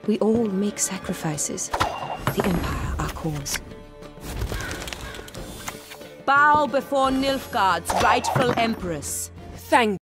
We all make sacrifices. The Empire, our cause. Bow before Nilfgaard's rightful empress. Thank